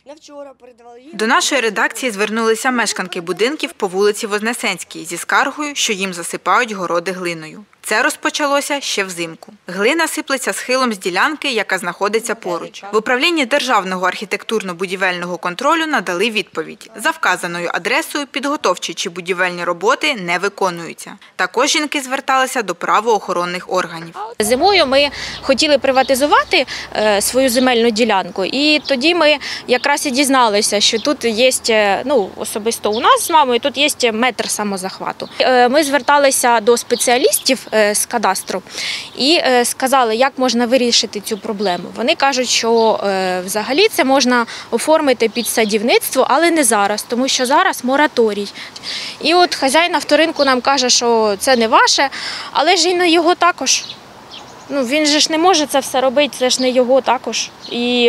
До нашої редакції звернулися мешканки будинків по вулиці Вознесенській зі скаргою, що їм засипають городи глиною. Це розпочалося ще взимку. Глина сиплеться схилом з ділянки, яка знаходиться поруч. В управлінні Державного архітектурно-будівельного контролю надали відповідь. За вказаною адресою підготовчі чи будівельні роботи не виконуються. Також жінки зверталися до правоохоронних органів. Зимою ми хотіли приватизувати свою земельну ділянку, і тоді ми якраз і дізналися, що тут є, особисто у нас з мамою, тут є метр самозахвату. Ми зверталися до спеціалістів з кадастру і сказали, як можна вирішити цю проблему. Вони кажуть, що взагалі це можна оформити під садівництво, але не зараз, тому що зараз мораторій. І от хазяїн авторинку нам каже, що це не ваше, але ж і не його також. Він же ж не може це все робити, це ж не його також. І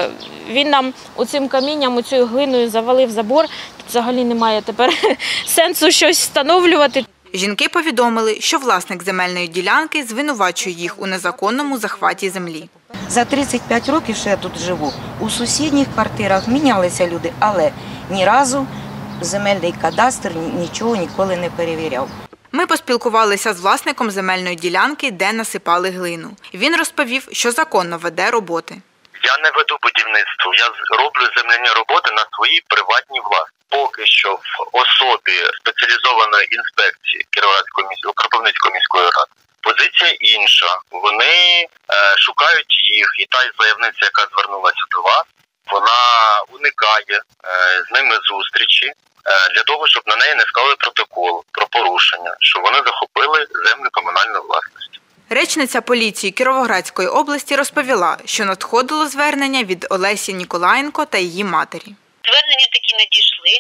він нам оцим камінням, оцією глиною завалив забор. Тут взагалі немає тепер сенсу щось встановлювати. Жінки повідомили, що власник земельної ділянки звинувачує їх у незаконному захваті землі. За 35 років, що я тут живу, у сусідніх квартирах мінялися люди, але ні разу земельний кадастр нічого ніколи не перевіряв. Ми поспілкувалися з власником земельної ділянки, де насипали глину. Він розповів, що законно веде роботи. Я не веду будівництво, я роблю земляні роботи на своїй приватній власності. Поки що в особі спеціалізованої інспекції Кропивницької міської ради позиція інша. Вони шукають їх, і та заявниця, яка звернулася до вас, вона уникає з ними зустрічі для того, щоб на неї не склали протокол про порушення, що вони захопили землю комунальної власності. Речниця поліції Кіровоградської області розповіла, що надходило звернення від Олесі Ніколаєнко та її матері. Звернення такі надійшли.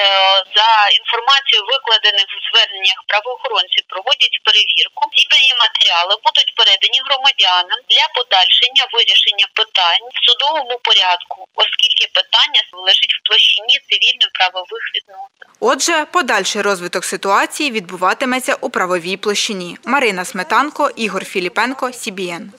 За інформацією, викладених в зверненнях, правоохоронці проводять перевірку. Ці матеріали будуть передані громадянам для подальшення вирішення питань в судовому порядку, оскільки питання лежить в площині цивільно-правових відносин. Отже, подальший розвиток ситуації відбуватиметься у правовій площині. Марина Сметанко, Ігор Філіпенко, СІБІН.